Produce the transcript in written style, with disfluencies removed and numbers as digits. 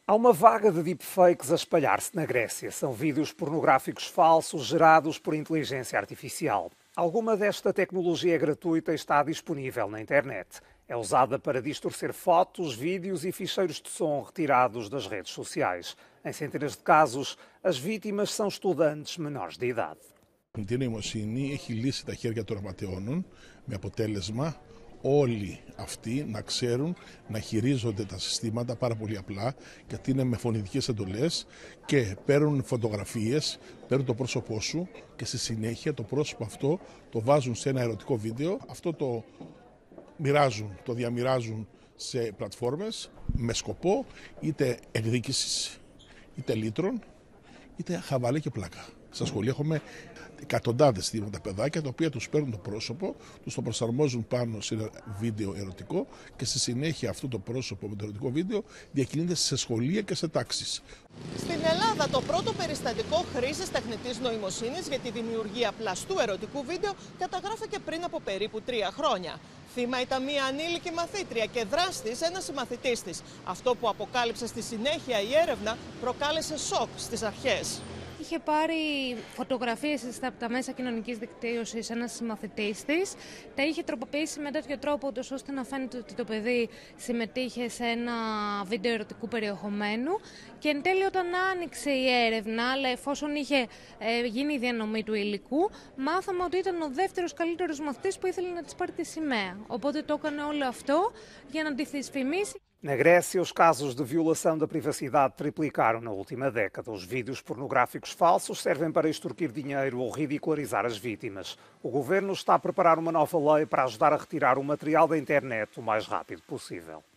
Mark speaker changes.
Speaker 1: Há uma vaga de deepfakes a espalhar-se na Grécia. São vídeos pornográficos falsos gerados por inteligência artificial. Alguma desta tecnologia é gratuita e está disponível na internet. É usada para distorcer fotos, vídeos e ficheiros de som retirados das redes sociais. Em centenas de casos, as vítimas são estudantes menores de idade.
Speaker 2: Η τεχνητή νοημοσύνη έχει λύσει τα χέρια των απατεώνων με αποτέλεσμα όλοι αυτοί να ξέρουν να χειρίζονται τα συστήματα πάρα πολύ απλά, γιατί είναι με φωνητικές εντολές και παίρνουν φωτογραφίες, παίρνουν το πρόσωπό σου και στη συνέχεια το πρόσωπο αυτό το βάζουν σε ένα ερωτικό βίντεο, αυτό το μοιράζουν, το διαμοιράζουν σε πλατφόρμες με σκοπό είτε εκδίκησης, είτε λύτρων, είτε χαβαλέ και πλάκα. Στα σχολεία έχουμε εκατοντάδες θύματα παιδάκια τα οποία τους παίρνουν το πρόσωπο, τους το προσαρμόζουν πάνω σε ένα βίντεο ερωτικό και στη συνέχεια αυτό το πρόσωπο με το ερωτικό βίντεο διακινείται σε σχολεία και σε τάξεις.
Speaker 3: Στην Ελλάδα το πρώτο περιστατικό χρήσης τεχνητής νοημοσύνης για τη δημιουργία πλαστού ερωτικού βίντεο καταγράφηκε πριν από περίπου 3 χρόνια. Θύμα ήταν μία ανήλικη μαθήτρια και δράστης ένας συμμαθητής της. Αυτό που αποκάλυψε στη συνέχεια η έρευνα προκάλεσε σοκ στις αρχές.
Speaker 4: Είχε πάρει φωτογραφίες από τα μέσα κοινωνικής δικτύωσης ένας συμμαθητής της, τα είχε τροποποιήσει με τέτοιο τρόπο ώστε να φαίνεται ότι το παιδί συμμετείχε σε ένα βίντεο ερωτικού περιεχομένου και εν τέλει όταν άνοιξε η έρευνα, αλλά εφόσον είχε γίνει η διανομή του υλικού, μάθαμε ότι ήταν ο δεύτερος καλύτερος μαθητής που ήθελε να της πάρει τη σημαία. Οπότε το έκανε όλο αυτό για να τη δυσφημίσει.
Speaker 1: Na Grécia, os casos de violação da privacidade triplicaram na última década. Os vídeos pornográficos falsos servem para extorquir dinheiro ou ridicularizar as vítimas. O governo está a preparar uma nova lei para ajudar a retirar o material da internet o mais rápido possível.